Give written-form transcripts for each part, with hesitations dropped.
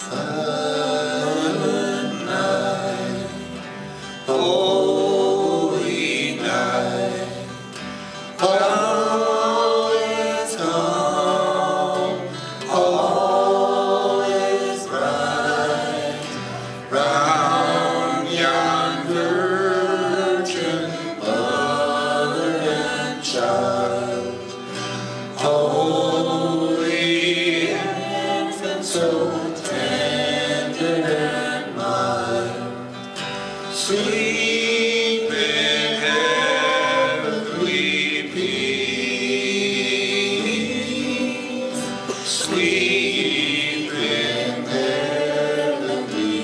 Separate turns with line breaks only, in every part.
Silent night, holy night, all is calm, all is bright, round yon virgin mother and child, holy infant, so tender and mild, sleep in heavenly peace, sleep in heavenly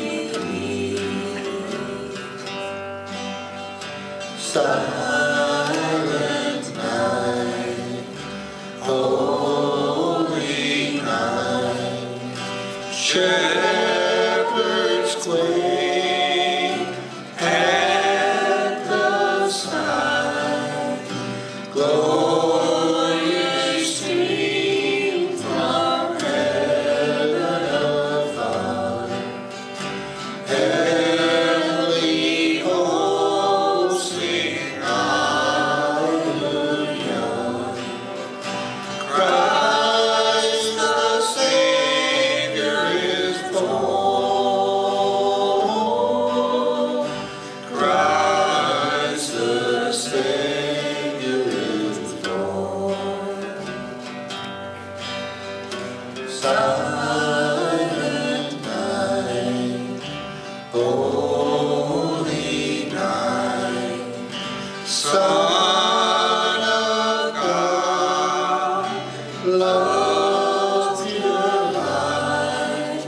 peace. Silent night, holy night, shepherds quake at the sight, glorious stream from heaven above, heavenly hosts sing hallelujah, Christ the Savior is born, Christ the Savior is born. Silent night, holy night, Son of God, love's pure light,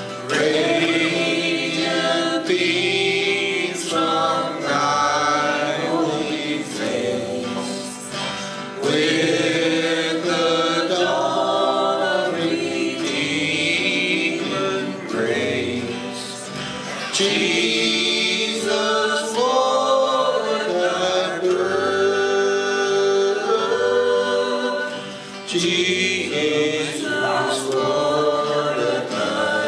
radiant beams from thy holy face, with the dawn of redeeming grace. Jesus, Lord, thy birth, Jesus, Lord, thy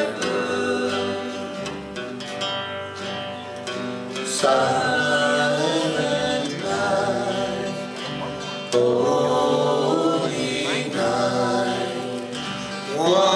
birth. Silent night, holy night,